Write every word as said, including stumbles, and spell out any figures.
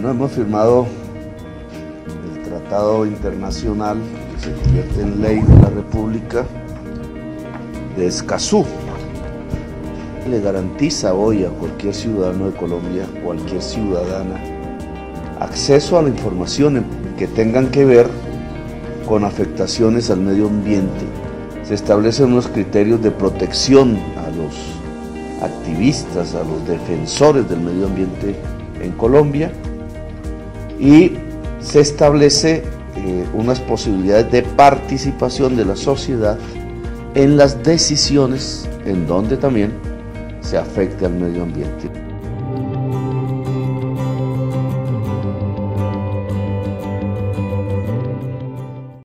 Bueno, hemos firmado el tratado internacional que se convierte en ley de la República de Escazú. Le garantiza hoy a cualquier ciudadano de Colombia, cualquier ciudadana, acceso a la información que tengan que ver con afectaciones al medio ambiente. Se establecen unos criterios de protección a los activistas, a los defensores del medio ambiente en Colombia, y se establece eh, unas posibilidades de participación de la sociedad en las decisiones en donde también se afecte al medio ambiente.